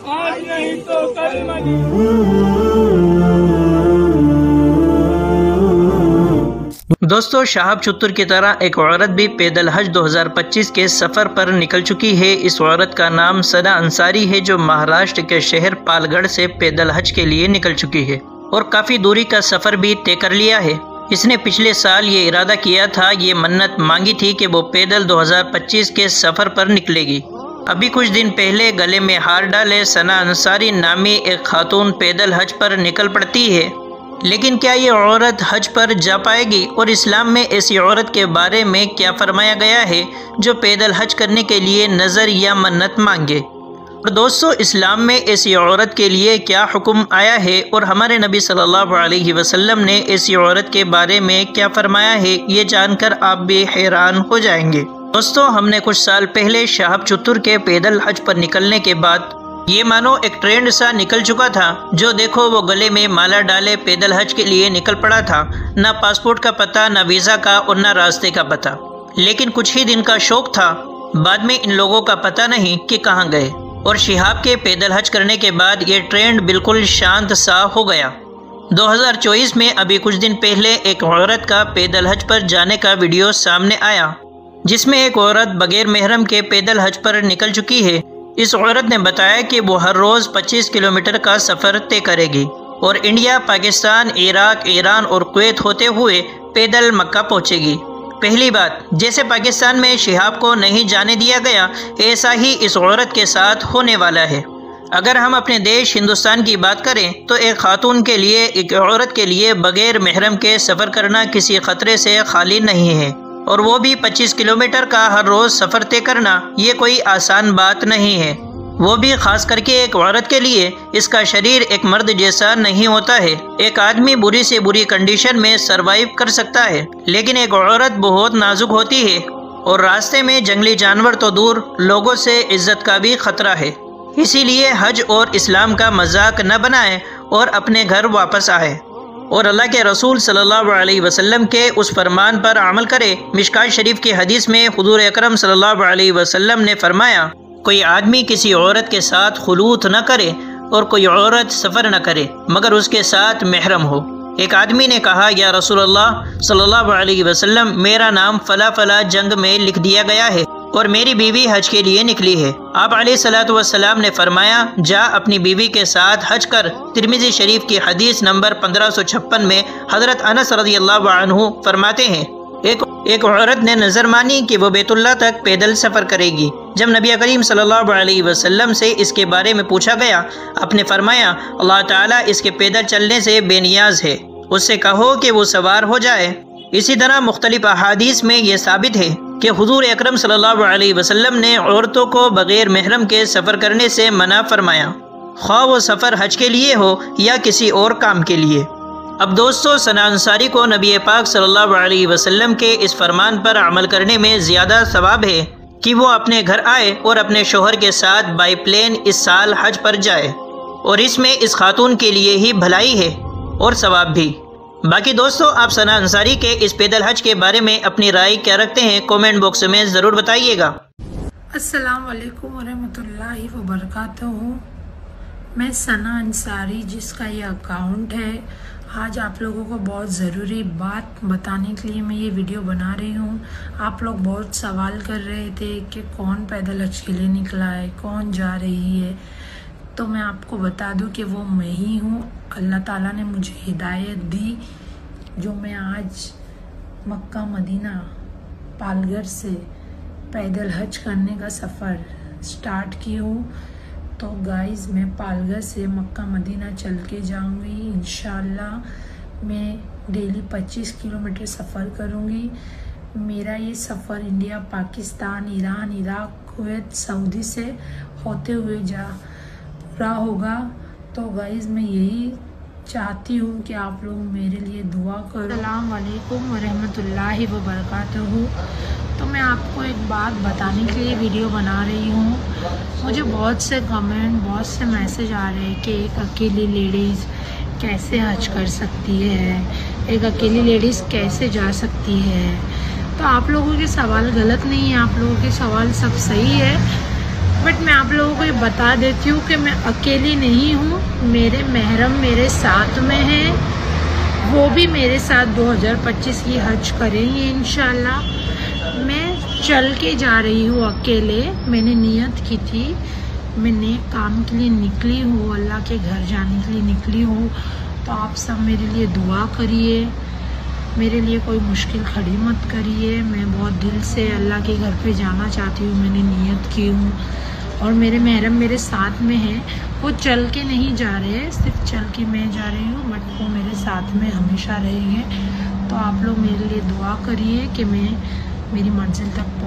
آج نہیں تو کل مدینہ۔ دوستو، شہاب چتر کی طرح ایک عورت بھی پیدل حج 2025 کے سفر پر نکل چکی ہے۔ اس عورت کا نام ثنا انصاری ہے، جو مہاراشٹر کے شہر پالگڑھ سے پیدل حج کے لیے نکل چکی ہے اور کافی دوری کا سفر بھی طے کر لیا ہے۔ اس نے پچھلے سال یہ ارادہ کیا تھا، یہ منت مانگی تھی کہ وہ پیدل 2025 کے سفر پر نکلے گی۔ ابھی کچھ دن پہلے گلے میں ہار ڈالے ثنا انصاری نامی ایک خاتون پیدل حج پر نکل پڑتی ہے، لیکن کیا یہ عورت حج پر جا پائے گی؟ اور اسلام میں ایسی عورت کے بارے میں کیا فرمایا گیا ہے جو پیدل حج کرنے کے لیے نظر یا منت مانگے؟ اور دوستو، اسلام میں ایسی عورت کے لیے کیا حکم آیا ہے اور ہمارے نبی صلی اللہ علیہ وسلم نے ایسی عورت کے بارے میں کیا فرمایا ہے، یہ جان کر آپ بھی حیران ہو جائیں گے۔ دوستو، ہم نے کچھ سال پہلے شہاب چتر کے پیدل حج پر نکلنے کے بعد یہ مانو ایک ٹرینڈ سا نکل چکا تھا، جو دیکھو وہ گلے میں مالا ڈالے پیدل حج کے لیے نکل پڑا تھا، نہ پاسپورٹ کا پتہ، نہ ویزا کا اور نہ راستے کا پتہ، لیکن کچھ ہی دن کا شوق تھا۔ بعد میں ان لوگوں کا پتہ نہیں کہ کہاں گئے، اور شہاب کے پیدل حج کرنے کے بعد یہ ٹرینڈ بالکل شانت سا ہو گیا۔ 2024 میں ابھی کچھ دن پہلے ایک عورت کا پیدل حج پر جانے کا ویڈیو سامنے آیا، جس میں ایک عورت بغیر محرم کے پیدل حج پر نکل چکی ہے۔ اس عورت نے بتایا کہ وہ ہر روز 25 کلومیٹر کا سفر طے کرے گی اور انڈیا، پاکستان، عراق، ایران اور کویت ہوتے ہوئے پیدل مکہ پہنچے گی۔ پہلی بات، جیسے پاکستان میں شہاب کو نہیں جانے دیا گیا، ایسا ہی اس عورت کے ساتھ ہونے والا ہے۔ اگر ہم اپنے دیش ہندوستان کی بات کریں تو ایک خاتون کے لیے، ایک عورت کے لیے بغیر محرم کے سفر کرنا کسی خطرے سے خالی نہیں ہے، اور وہ بھی 25 کلومیٹر کا ہر روز سفر طے کرنا، یہ کوئی آسان بات نہیں ہے۔ وہ بھی خاص کر کے ایک عورت کے لیے۔ اس کا شریر ایک مرد جیسا نہیں ہوتا ہے۔ ایک آدمی بری سے بری کنڈیشن میں سروائیو کر سکتا ہے، لیکن ایک عورت بہت نازک ہوتی ہے، اور راستے میں جنگلی جانور تو دور، لوگوں سے عزت کا بھی خطرہ ہے۔ اسی لیے حج اور اسلام کا مذاق نہ بنائیں اور اپنے گھر واپس آئے، اور اللہ کے رسول صلی اللہ علیہ وسلم کے اس فرمان پر عمل کرے۔ مشکات شریف کی حدیث میں حضور اکرم صلی اللہ علیہ وسلم نے فرمایا، کوئی آدمی کسی عورت کے ساتھ خلوت نہ کرے اور کوئی عورت سفر نہ کرے مگر اس کے ساتھ محرم ہو۔ ایک آدمی نے کہا، یا رسول اللہ صلی اللہ علیہ وسلم، میرا نام فلاں فلاں جنگ میں لکھ دیا گیا ہے اور میری بیوی حج کے لیے نکلی ہے۔ آپ علیہ الصلوۃ والسلام نے فرمایا، جا اپنی بیوی کے ساتھ حج کر۔ ترمذی شریف کی حدیث نمبر 1556 میں حضرت انس رضی اللہ عنہ فرماتے ہیں، ایک عورت نے نظر مانی کہ وہ بیت اللہ تک پیدل سفر کرے گی۔ جب نبی کریم صلی اللہ علیہ وسلم سے اس کے بارے میں پوچھا گیا، آپ نے فرمایا، اللہ تعالیٰ اس کے پیدل چلنے سے بے نیاز ہے، اس سے کہو کہ وہ سوار ہو جائے۔ اسی طرح مختلف احادیث میں یہ ثابت ہے کہ حضور اکرم صلی اللہ علیہ وسلم نے عورتوں کو بغیر محرم کے سفر کرنے سے منع فرمایا، خواہ وہ سفر حج کے لیے ہو یا کسی اور کام کے لیے۔ اب دوستو، ثنا انصاری کو نبی پاک صلی اللہ علیہ وسلم کے اس فرمان پر عمل کرنے میں زیادہ ثواب ہے کہ وہ اپنے گھر آئے اور اپنے شوہر کے ساتھ بائی پلین اس سال حج پر جائے، اور اس میں اس خاتون کے لیے ہی بھلائی ہے اور ثواب بھی۔ باقی دوستو، آپ ثنا انصاری کے اس پیدل حج کے بارے میں اپنی رائے کیا رکھتے ہیں؟ کومنٹ باکس میں ضرور بتائیے گا۔ السلام علیکم ورحمۃ اللہ وبرکاتہ۔ میں ثنا انصاری، جس کا یہ اکاؤنٹ ہے، آج آپ لوگوں کو بہت ضروری بات بتانے کے لیے میں یہ ویڈیو بنا رہی ہوں۔ آپ لوگ بہت سوال کر رہے تھے کہ کون پیدل حج کے لیے نکلا ہے، کون جا رہی ہے، تو میں آپ کو بتا دوں کہ وہ میں ہی ہوں۔ اللہ تعالیٰ نے مجھے ہدایت دی، جو میں آج مکہ مدینہ پالگڑھ سے پیدل حج کرنے کا سفر سٹارٹ کی ہوں۔ تو گائز، میں پالگڑھ سے مکہ مدینہ چل کے جاؤں گی انشاءاللہ۔ میں ڈیلی 25 کلومیٹر سفر کروں گی۔ میرا یہ سفر India, Pakistan, Iran, Iraq, Kuwait, Saudi سے ہوتے ہوئے پورا ہوگا۔ تو گائز، میں یہی چاہتی ہوں کہ آپ لوگ میرے لیے دعا کرو۔ السلام علیکم ورحمۃ اللہ وبرکاتہ۔ تو میں آپ کو ایک بات بتانے کے لیے ویڈیو بنا رہی ہوں۔ مجھے بہت سے کمنٹ، بہت سے میسج آ رہے ہیں کہ ایک اکیلی لیڈیز کیسے حج کر سکتی ہے، ایک اکیلی لیڈیز کیسے جا سکتی ہے۔ تو آپ لوگوں کے سوال غلط نہیں ہیں، آپ لوگوں کے سوال سب صحیح ہے۔ بٹ میں آپ لوگوں کو یہ بتا دیتی ہوں کہ میں اکیلی نہیں ہوں، میرے محرم میرے ساتھ میں ہیں، وہ بھی میرے ساتھ 2025 کی حج کریں گے انشاءاللہ۔ میں چل کے جا رہی ہوں اکیلے، میں نے نیت کی تھی، میں نیک کام کے لیے نکلی ہوں، اللہ کے گھر جانے کے لیے نکلی ہوں، تو آپ سب میرے لیے دعا کریے، میرے لیے کوئی مشکل کھڑی مت کریے۔ میں بہت دل سے اللہ کے گھر پہ جانا چاہتی ہوں، میں نے نیت کی ہوں، اور میرے محرم میرے ساتھ میں ہیں، وہ چل کے نہیں جا رہے، صرف چل کے میں جا رہی ہوں، بٹ وہ میرے ساتھ میں ہمیشہ رہیں گے۔ تو آپ لوگ میرے لیے دعا کریے کہ میں میری منزل تک